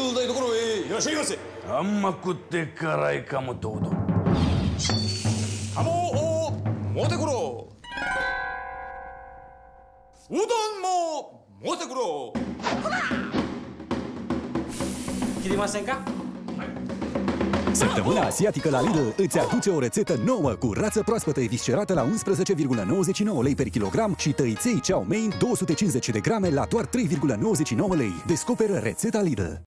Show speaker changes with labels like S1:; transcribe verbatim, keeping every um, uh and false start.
S1: 通大ところへいらっしゃいませ。
S2: あんま食ってからいかもどうぞ。
S1: 鴨を持ってくろう。うどんも持ってくろう。
S3: 切りませんか?
S4: Săptămâna asiatică la Lidl îți aduce o rețetă nouă cu rață proaspătă eviscerată la unsprezece virgulă nouăzeci și nouă lei per kilogram și tăiței chow mein două sute cincizeci de grame la doar trei virgulă nouăzeci și nouă lei. Descoperă rețeta Lidl.